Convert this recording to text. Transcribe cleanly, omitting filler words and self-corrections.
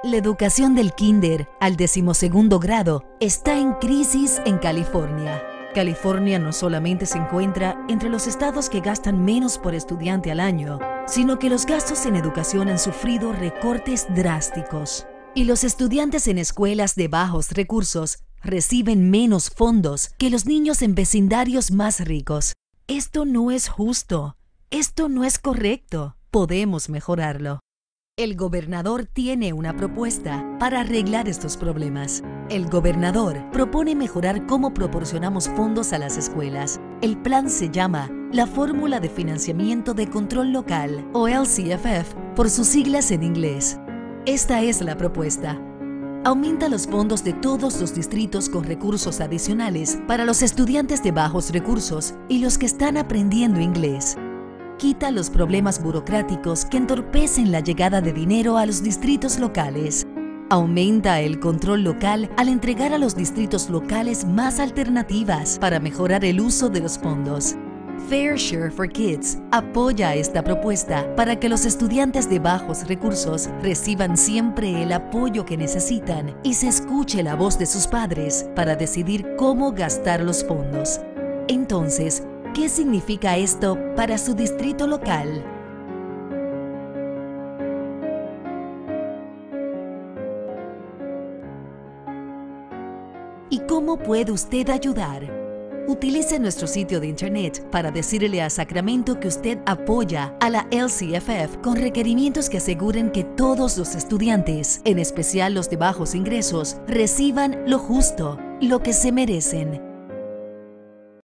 La educación del kinder al 12º grado está en crisis en California. California no solamente se encuentra entre los estados que gastan menos por estudiante al año, sino que los gastos en educación han sufrido recortes drásticos. Y los estudiantes en escuelas de bajos recursos reciben menos fondos que los niños en vecindarios más ricos. Esto no es justo. Esto no es correcto. Podemos mejorarlo. El gobernador tiene una propuesta para arreglar estos problemas. El gobernador propone mejorar cómo proporcionamos fondos a las escuelas. El plan se llama la Fórmula de Financiamiento de Control Local, o LCFF, por sus siglas en inglés. Esta es la propuesta. Aumenta los fondos de todos los distritos con recursos adicionales para los estudiantes de bajos recursos y los que están aprendiendo inglés. Quita los problemas burocráticos que entorpecen la llegada de dinero a los distritos locales. Aumenta el control local al entregar a los distritos locales más alternativas para mejorar el uso de los fondos. Fair Share for Kids apoya esta propuesta para que los estudiantes de bajos recursos reciban siempre el apoyo que necesitan y se escuche la voz de sus padres para decidir cómo gastar los fondos. Entonces, ¿qué significa esto para su distrito local? ¿Y cómo puede usted ayudar? Utilice nuestro sitio de internet para decirle a Sacramento que usted apoya a la LCFF con requerimientos que aseguren que todos los estudiantes, en especial los de bajos ingresos, reciban lo justo, lo que se merecen.